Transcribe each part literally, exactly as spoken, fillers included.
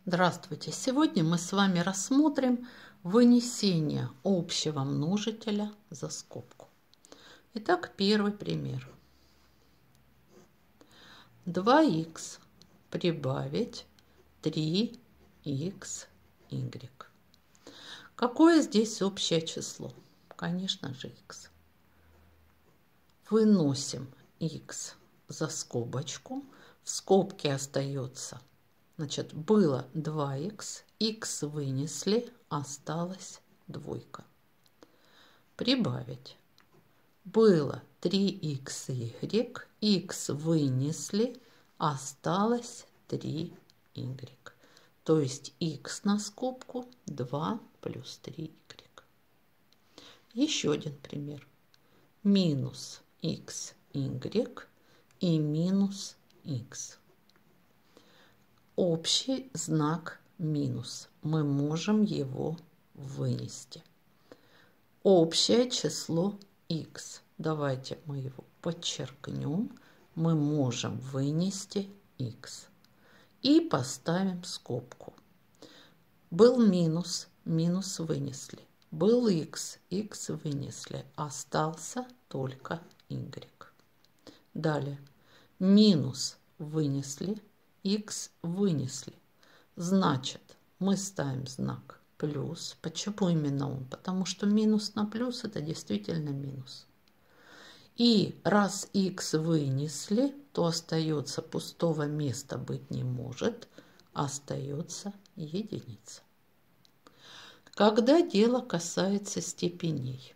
Здравствуйте! Сегодня мы с вами рассмотрим вынесение общего множителя за скобку. Итак, первый пример. два икс прибавить три икс игрек. Какое здесь общее число? Конечно же, х. Выносим х за скобочку. В скобке остается, значит, было два икс, х вынесли, осталась двойка. Прибавить. Было три икс y, х вынесли, осталось три y. То есть х на скобку два плюс три y. Еще один пример. Минус xy и минус х. Общий знак минус. Мы можем его вынести. Общее число х. Давайте мы его подчеркнем. Мы можем вынести х. И поставим скобку. Был минус, минус вынесли. Был х, х вынесли. Остался только y. Далее. Минус вынесли, х вынесли. Значит, мы ставим знак плюс. Почему именно он? Потому что минус на плюс это действительно минус. И раз х вынесли, то остается, пустого места быть не может, остается единица. Когда дело касается степеней,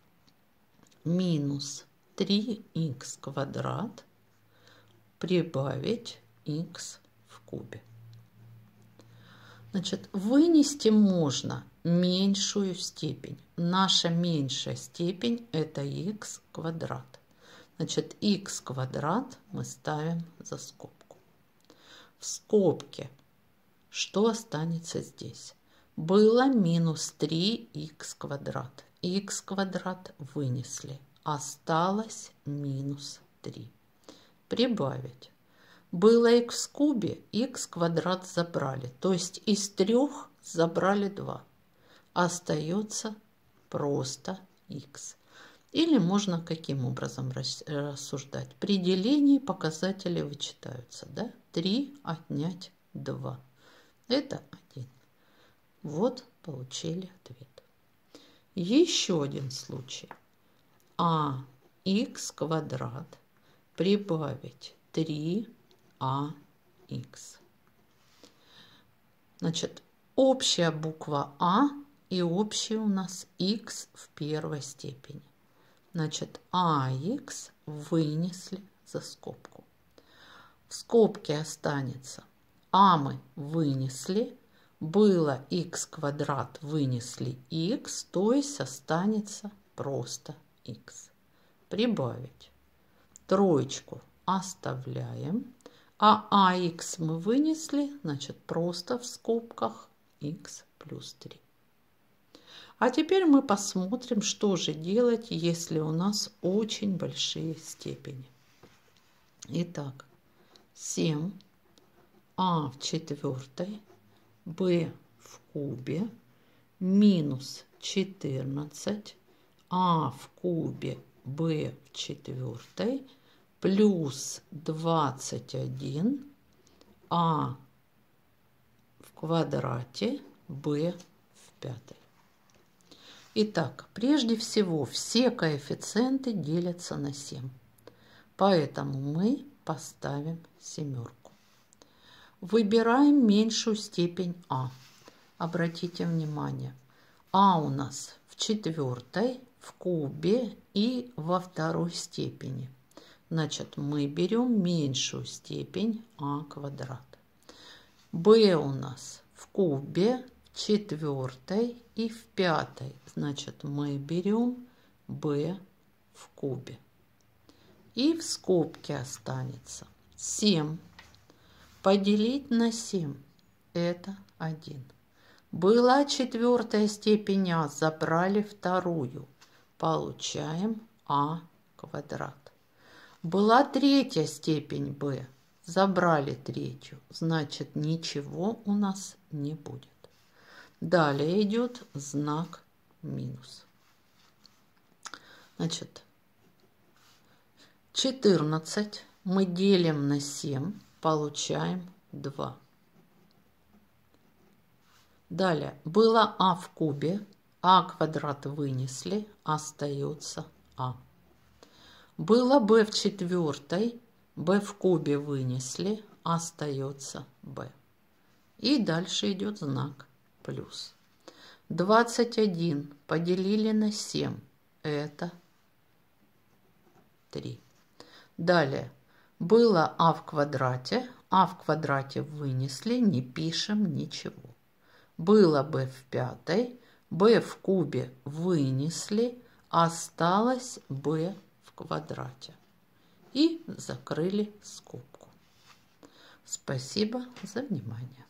минус три икс квадрат прибавить х в кубе. Значит, вынести можно меньшую степень. Наша меньшая степень это х квадрат. Значит, х квадрат мы ставим за скобку. В скобке что останется здесь? Было минус три икс квадрат. Х квадрат вынесли. Осталось минус три. Прибавить. Было х в кубе, х квадрат забрали. То есть из трех забрали два. Остается просто х. Или можно каким образом рассуждать? При делении показатели вычитаются. Да? три отнять два. Это один. Вот получили ответ. Еще один случай. А х квадрат прибавить три а х. Значит, общая буква А и общий у нас х в первой степени. Значит, ах вынесли за скобку. В скобке останется а мы вынесли, было х квадрат, вынесли х, то есть останется просто х. Прибавить. Троечку оставляем. А ах мы вынесли, значит, просто в скобках х плюс три. А теперь мы посмотрим, что же делать, если у нас очень большие степени. Итак, семь а в четвертой, b в кубе, минус четырнадцать а в кубе, b в четвертой, плюс двадцать один а в квадрате, b в пятой. Итак, прежде всего все коэффициенты делятся на семь. Поэтому мы поставим семерку. Выбираем меньшую степень а. Обратите внимание, а у нас в четвертой, в кубе и во второй степени. Значит, мы берем меньшую степень а квадрат. b у нас в кубе, в четвертой и в пятой. Значит, мы берем b в кубе. И в скобке останется семь. Поделить на семь это один. Была четвертая степень а, забрали вторую. Получаем а квадрат. Была третья степень b, Забрали третью, значит ничего у нас не будет. Далее идет знак минус. Значит, четырнадцать мы делим на семь, получаем два. Далее, было а в кубе, а квадрат вынесли, остается а. Было b в четвертой, b в кубе вынесли, остается b. И дальше идет знак плюс. двадцать один поделили на семь, это три. Далее, было а в квадрате, а в квадрате вынесли, не пишем ничего. Было b в пятой, b в кубе вынесли, осталось b в квадрате. И закрыли скобку. Спасибо за внимание.